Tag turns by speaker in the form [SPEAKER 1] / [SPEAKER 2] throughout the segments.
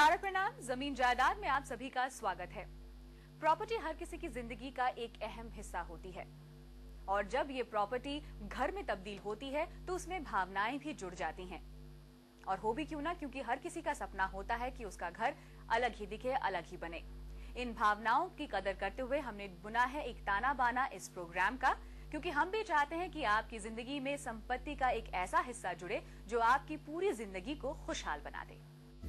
[SPEAKER 1] नमस्कार और प्रणाम। जमीन जायदाद में आप सभी का स्वागत है। प्रॉपर्टी हर किसी की जिंदगी का एक अहम हिस्सा होती है और जब ये प्रॉपर्टी घर में तब्दील होती है तो उसमें भावनाएं भी जुड़ जाती हैं। और हो भी क्यों ना, क्योंकि हर किसी का सपना होता है कि उसका घर अलग ही दिखे, अलग ही बने। इन भावनाओं की कदर करते हुए हमने बुना है एक ताना बाना इस प्रोग्राम का, क्योंकि हम भी चाहते हैं कि आपकी जिंदगी में संपत्ति का एक ऐसा हिस्सा जुड़े जो आपकी पूरी जिंदगी को खुशहाल बना दे।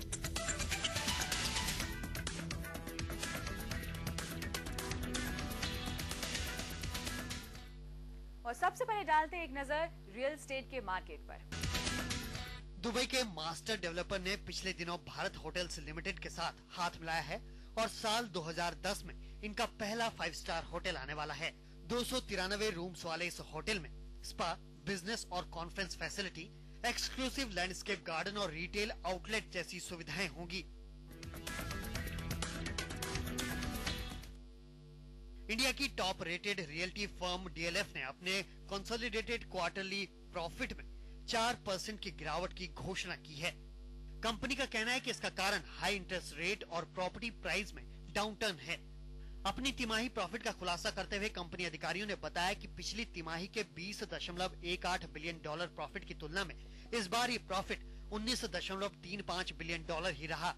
[SPEAKER 1] और सबसे पहले डालते हैं एक नजर रियल एस्टेट के मार्केट पर।
[SPEAKER 2] दुबई के मास्टर डेवलपर ने पिछले दिनों भारत होटल्स लिमिटेड के साथ हाथ मिलाया है और साल 2010 में इनका पहला 5 स्टार होटल आने वाला है। 293 रूम्स वाले इस होटल में स्पा, बिजनेस और conference facility, exclusive landscape garden और रिटेल आउटलेट जैसी सुविधाएं होंगी। इंडिया की top rated realty firm DLF ने अपने कंसोलिडेटेड क्वार्टरली प्रॉफिट में 4% की गिरावट की घोषणा की है। कंपनी का कहना है कि इसका कारण हाई इंटरेस्ट रेट और प्रॉपर्टी प्राइस में डाउनटर्न है। अपनी तिमाही प्रॉफिट का खुलासा करते हुए कंपनी अधिकारियों ने बताया कि पिछली तिमाही के 20.18 बिलियन डॉलर प्रॉफिट की तुलना में इस बार ये प्रॉफिट 19.35 बिलियन डॉलर ही रहा।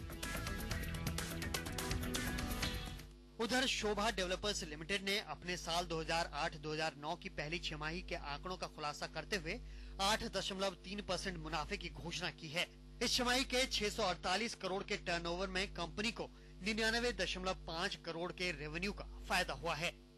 [SPEAKER 2] उधर शोभा डेवलपर्स लिमिटेड ने अपने साल 2008-2009 की पहली छमाही के आंकड़ों का खुलासा करते हुए 8.3% मुनाफे की घोषणा की है। इस छमाही के 648 करोड़ के टर्नओवर में कंपनी को 99.5 करोड़ के रेवेन्यू का फायदा हुआ है।